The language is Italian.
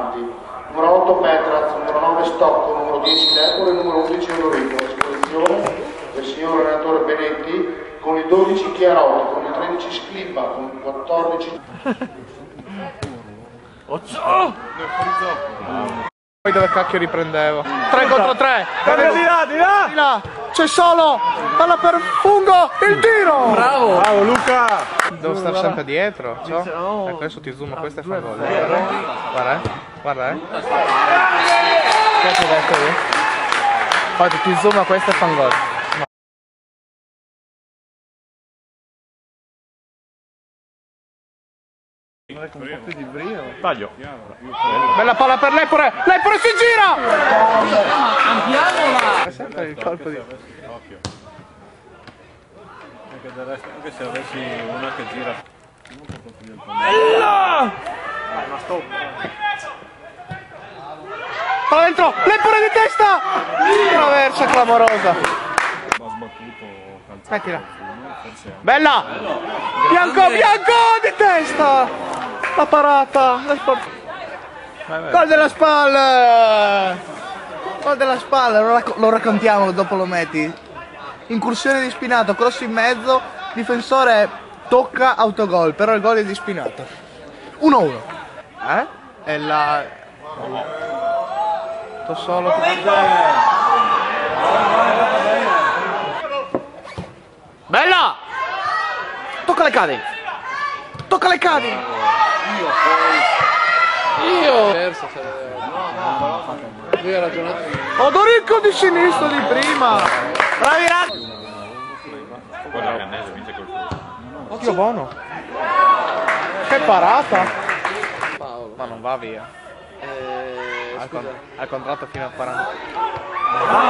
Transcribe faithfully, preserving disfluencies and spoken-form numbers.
Marti, numero otto Petraz, numero nove Stocco, numero dieci Lepore e numero undici Odorico. A disposizione del signor allenatore Benetti con i dodici Chiarotti, con i tredici Sclippa, con i quattordici... Poi dove cacchio riprendevo? tre contro tre! Cambia di là, di là! Di là! C'è solo! Palla per Fungo! Il tiro! Bravo! Bravo Luca! Devo stare sempre dietro, ciò? Ecco, adesso ti zoom, questo è fan gol. Guarda, eh! Guarda, eh! Che ti ho detto io? Poi ti zoom, questo è fan gol. Con un po' più di brio. Taglio. Bella palla per Lepore! Lepore si gira! Ampliamola! È sempre il colpo di... Occhio. Anche del resto, anche se avessi una che gira. Bella! Dai, ma stop. Palla dentro! Lepore di testa! Traversa clamorosa! Ma sbattuto, calzato. Mettila! Bella! Bianco, Bianco di testa! La parata! Gol della spalla! Gol della spalla, lo, racc lo raccontiamo, dopo lo metti. Incursione di Spinato, cross in mezzo, difensore tocca, autogol, però il gol è di Spinato. uno a uno. Eh? E la... Sto solo... Bella! Tocca le cadi! Tocca le cadi! Io poi... Io... Perso, se... No, no, lui ha ragionato... Odorico di sinistra di prima! Bravi ragazzi! Guarda Cannese vince col Friuli. Oddio buono! Che parata! Paolo. Ma non va via. Eh, Al, scusa. con al contratto fino a quaranta.